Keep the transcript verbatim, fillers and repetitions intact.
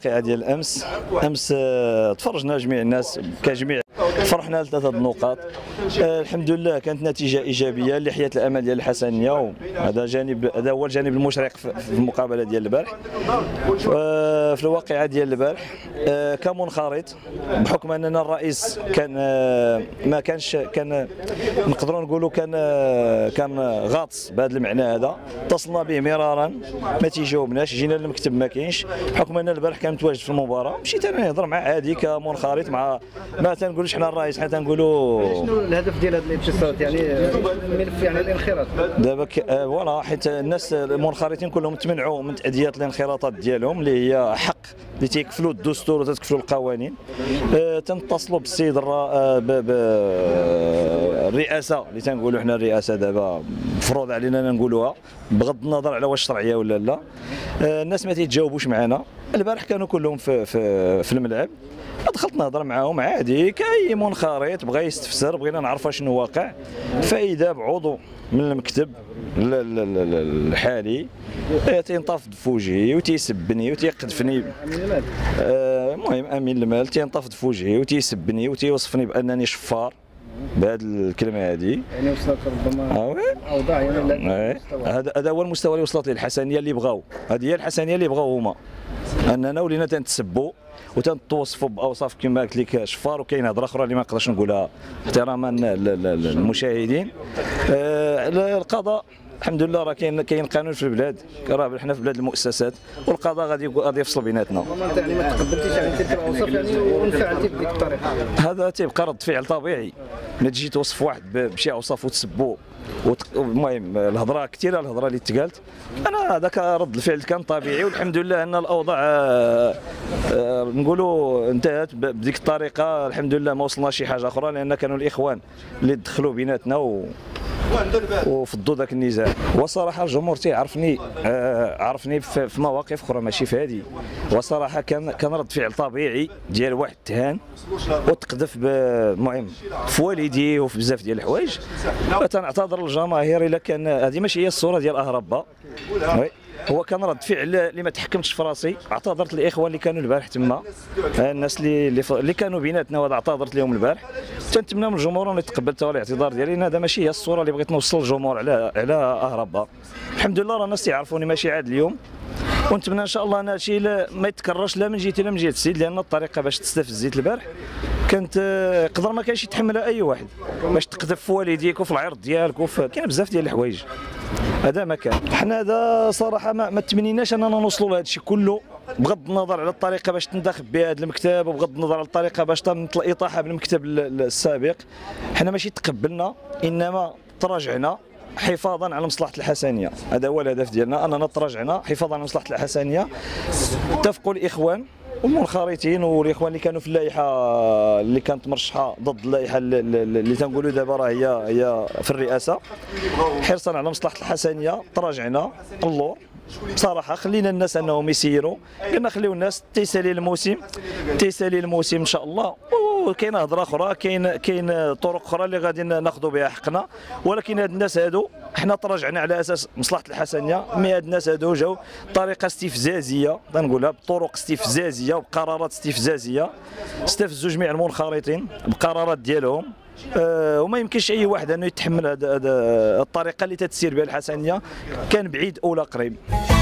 الواقعه ديال امس امس تفرجنا جميع الناس كجميع، فرحنا لثلاثه النقاط. الحمد لله كانت نتيجه ايجابيه لحياه الامل ديال الحسنيه، وهذا جانب، هذا هو الجانب المشرق في المقابله ديال البارح. في الواقعه ديال البارح كمنخرط، بحكم اننا الرئيس كان ما كانش كان نقدروا نقولوا كان كان غاطس بهذا المعنى هذا، اتصلنا به مرارا ما تيجاوبناش، جينا للمكتب ما كاينش، بحكم ان البارح كان متواجد في المباراه، مشيت انا نهضر معاه عادي كمنخرط مع ما تنقولوش حنا الرئيس، حنا تنقولوا شنو الهدف ديال هذا الاتصالات، يعني الملف يعني الانخراط دابا فوالا، حيت الناس المنخرطين كلهم تمنعوا من تاديه الانخراطات ديالهم اللي هي حق اللي تيكفلوا الدستور وتتكفلوا القوانين. أه تنتصلوا بالسيد الرئاسه اللي تنقولوا حنا الرئاسه دابا مفروض علينا نقولوها بغض النظر على واش شرعيه ولا لا. أه الناس ما تيتجاوبوش معنا. البارح كانوا كلهم في في, في الملعب، دخلت نهضر معاهم عادي كاي منخرط بغى يستفسر، بغينا نعرف شنو واقع، فاذا بعضو من المكتب الحالي تينتفض في وجهي وتيسبني وتيقذفني. المهم امين المال تينتفض في وجهي وتيسبني وتيوصفني بانني شفار بهذه الكلمه هذه. يعني وصلت ربما اوضاع يعني هذا هذا هو المستوى اللي وصلت ليه الحسنيه اللي بغاو، هذه هي الحسنيه اللي بغاو هما، اننا ولينا تنتسبوا وتنتوصفوا باوصاف كما قلت لك شفار، وكاين هضره اخرى اللي ما نقدرش نقولها احتراما للمشاهدين. القضاء الحمد لله راه كاين كاين قانون في البلاد، راه حنا في بلاد المؤسسات، والقضاء غادي غادي يفصل بيناتنا. يعني ما تقبلتيش يعني تلك الاوصاف يعني وانفعلتي بديك الطريقه؟ هذا تيبقى رد فعل طبيعي، ما تجي توصف واحد بشي اوصاف وتسبو. المهم الهضره كثيره، الهضره اللي تقالت، انا هذاك رد الفعل كان طبيعي، والحمد لله ان الاوضاع آه آه نقولوا انتهت بديك الطريقه. الحمد لله ما وصلنا شي حاجه اخرى، لان كانوا الاخوان اللي دخلوا بيناتنا و وفضوا ذاك النزاع. وصراحه الجمهور تيعرفني، آه عرفني في مواقف اخرى ماشي في هذه، وصراحه كان كان رد فعل طبيعي ديال واحد تهان وتقذف المهم في والديه وفي بزاف ديال الحوايج. تنعتذر للجماهير الا كان هذه ماشي هي الصوره ديال اهربا، هو كان رد فعل اللي ما تحكمتش في راسي. اعتذرت للاخوان اللي كانوا البارح تما، الناس اللي اللي كانوا بيناتنا، وهذا اعتذرت لهم البارح. تنتمنى من الجمهور انه يتقبل الاعتذار ديالي، هذا ماشي هي الصوره اللي بغيت نوصل للجمهور على على اهربا. الحمد لله راه الناس يعرفوني ماشي عاد اليوم، ونتمنى ان شاء الله ان هادشي ما يتكررش لا من جهتي لا من جهه السيد، لان الطريقه باش تستفزيت البارح كانت يقدر ما كانش يتحملها اي واحد، باش تقذف في والديك وفي العرض ديالك وفي كاين بزاف ديال الحوايج. هذا ما كان، حنا هذا صراحه ما, ما تمنيناش اننا نوصلوا لهذا الشيء كله، بغض النظر على الطريقه باش تندخب بها هذا المكتب، وبغض النظر على الطريقه باش تنطل الاطاحه بالمكتب السابق. حنا ماشي تقبلنا، انما تراجعنا حفاظا على مصلحه الحسنيه. هذا هو الهدف ديالنا، اننا تراجعنا حفاظا على مصلحه الحسنيه. اتفقوا الاخوان والمنخرطين والاخوان اللي كانوا في اللائحه اللي كانت مرشحه ضد اللائحه اللي تنقولوا دابا راه هي هي في الرئاسه، حرصا على مصلحه الحسنيه تراجعنا اللور. بصراحه خلينا الناس انهم يسيروا، قلنا خليو الناس تيسالي الموسم تيسالي الموسم ان شاء الله، وكاين هضره اخرى، كاين كاين طرق اخرى اللي غادي ناخذوا بها حقنا. ولكن هاد الناس هادو حنا تراجعنا على اساس مصلحه الحسنيه، مي هاد الناس هادو جاو بطريقه استفزازيه، نقولها بطرق استفزازيه وبقرارات استفزازيه، استفزوا جميع المنخرطين بقرارات ديالهم. أه وما يمكنش اي واحد انه يتحمل هذه الطريقه اللي تتسير بها الحسنيه، كان بعيد او لا قريب.